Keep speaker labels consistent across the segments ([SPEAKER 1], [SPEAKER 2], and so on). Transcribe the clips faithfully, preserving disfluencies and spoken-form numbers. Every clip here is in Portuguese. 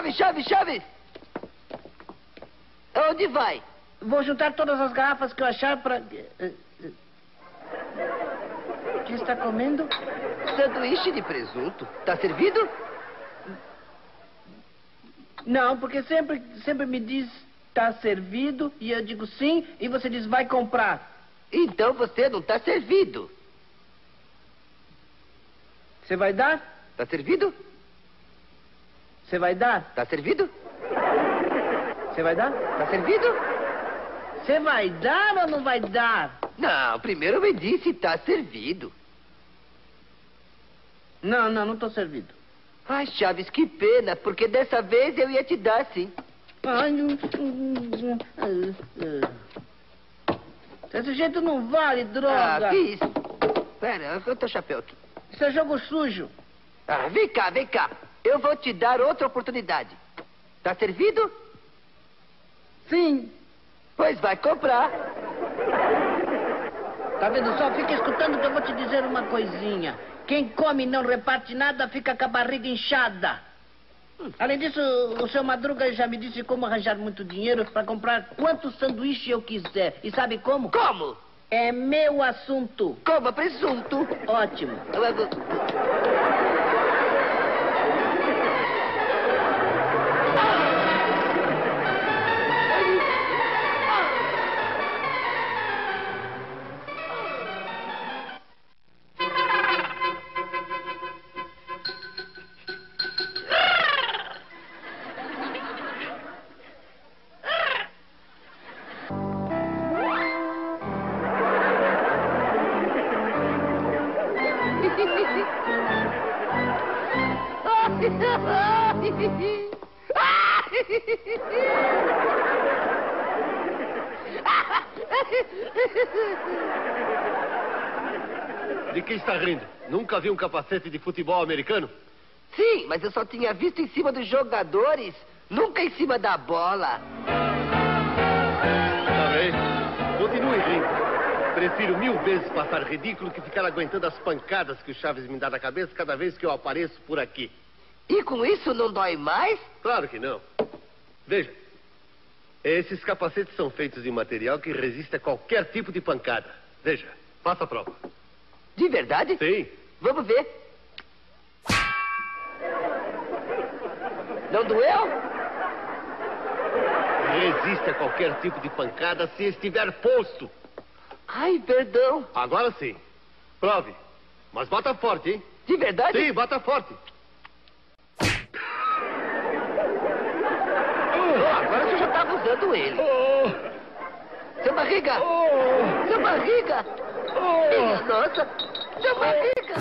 [SPEAKER 1] Chaves, Chaves, Chaves! Onde vai?
[SPEAKER 2] Vou juntar todas as garrafas que eu achar para... O que está comendo?
[SPEAKER 1] Sanduíche de presunto. Tá servido?
[SPEAKER 2] Não, porque sempre, sempre me diz tá servido e eu digo sim e você diz vai comprar.
[SPEAKER 1] Então você não tá servido.
[SPEAKER 2] Você vai dar?
[SPEAKER 1] Tá servido?
[SPEAKER 2] Você vai dar?
[SPEAKER 1] Tá servido?
[SPEAKER 2] Você vai dar?
[SPEAKER 1] Tá servido?
[SPEAKER 2] Você vai dar ou não vai dar?
[SPEAKER 1] Não, primeiro me disse tá servido.
[SPEAKER 2] Não, não, não tô servido.
[SPEAKER 1] Ai, Chaves, que pena, porque dessa vez eu ia te dar, sim.
[SPEAKER 2] Ai, não... Desse jeito não vale, droga.
[SPEAKER 1] Ah, que isso? Pera, eu teu chapéu aqui.
[SPEAKER 2] Isso é jogo sujo.
[SPEAKER 1] Ah, vem cá, vem cá. Eu vou te dar outra oportunidade. Tá servido?
[SPEAKER 2] Sim.
[SPEAKER 1] Pois vai comprar.
[SPEAKER 2] Tá vendo só? Fica escutando que eu vou te dizer uma coisinha. Quem come e não reparte nada fica com a barriga inchada. Além disso, o seu Madruga já me disse como arranjar muito dinheiro para comprar quantos sanduíches eu quiser. E sabe como?
[SPEAKER 1] Como?
[SPEAKER 2] É meu assunto.
[SPEAKER 1] Coma presunto.
[SPEAKER 2] Ótimo.
[SPEAKER 3] De que está rindo? Nunca vi um capacete de futebol americano?
[SPEAKER 1] Sim, mas eu só tinha visto em cima dos jogadores, nunca em cima da bola.
[SPEAKER 3] Tá bem. Continue rindo. Prefiro mil vezes passar ridículo que ficar aguentando as pancadas que o Chaves me dá na cabeça cada vez que eu apareço por aqui.
[SPEAKER 1] E com isso não dói mais?
[SPEAKER 3] Claro que não. Veja, esses capacetes são feitos de material que resiste a qualquer tipo de pancada. Veja, faça a prova.
[SPEAKER 1] De verdade?
[SPEAKER 3] Sim.
[SPEAKER 1] Vamos ver. Não doeu?
[SPEAKER 3] Resiste a qualquer tipo de pancada se estiver posto.
[SPEAKER 1] Ai, perdão.
[SPEAKER 3] Agora sim. Prove. Mas bata forte, hein?
[SPEAKER 1] De verdade?
[SPEAKER 3] Sim, bata forte.
[SPEAKER 1] Oh, agora você já estava usando ele.
[SPEAKER 3] Oh.
[SPEAKER 1] Seu barriga!
[SPEAKER 3] Oh.
[SPEAKER 1] Seu barriga!
[SPEAKER 3] Oh.
[SPEAKER 1] Minha nossa! Seu barriga!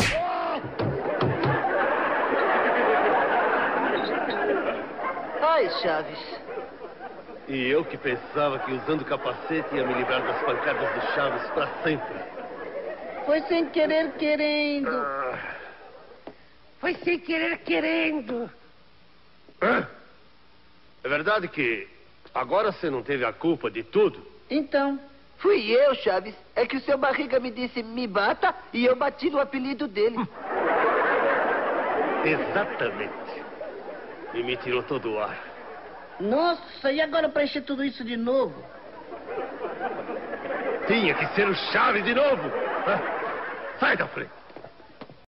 [SPEAKER 1] Ai, Chaves.
[SPEAKER 3] E eu que pensava que usando capacete ia me livrar das pancadas do Chaves para sempre.
[SPEAKER 2] Foi sem querer querendo.
[SPEAKER 3] Ah.
[SPEAKER 1] Foi sem querer querendo.
[SPEAKER 3] Ah. É verdade que agora você não teve a culpa de tudo?
[SPEAKER 2] Então...
[SPEAKER 1] Fui eu, Chaves. É que o seu barriga me disse me bata e eu bati no apelido dele.
[SPEAKER 3] Exatamente. E me tirou todo o ar.
[SPEAKER 2] Nossa, e agora para encher tudo isso de novo?
[SPEAKER 3] Tinha que ser o Chaves de novo. Ah. Sai da frente.